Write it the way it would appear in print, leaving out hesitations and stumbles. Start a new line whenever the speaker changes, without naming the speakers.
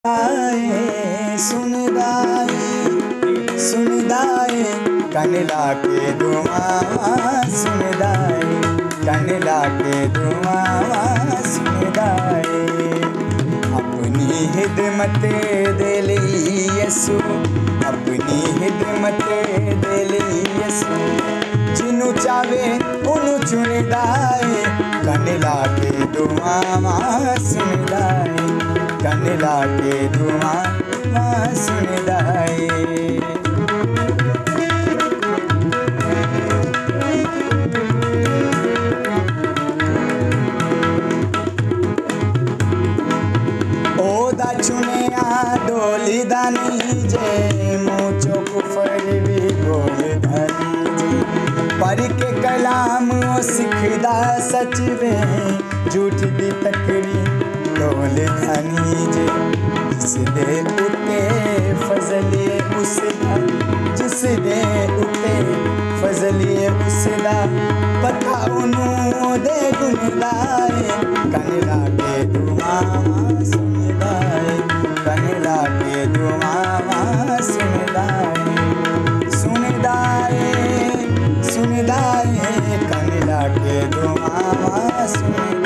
सुनदाए कनला के दुआ सुनदाए कनला के दुआ सुनदाए अपनी हिदमत दिली यसु अपनी हिदमत दिली यसु जिन्नू चावे उन्नू चुनदाए कनला के दुआ सुनदाए कनला के दुआ सुनदाए ओदा चुनिया डोली दानी जे मुझो कुफर भी बोल धनी जे पर के कलाम ओ सिखदा सच में झूठ दी तकरी डोल धनी जे जिस दे उते फजले उसदा जिस दे उते फजले उसदा पता उन्हों दे गुनदाए कनला के दुआ सुनदाए कनला के दुआ सुनदाए सुनदाए सुनदाए कनला के दुआ सुन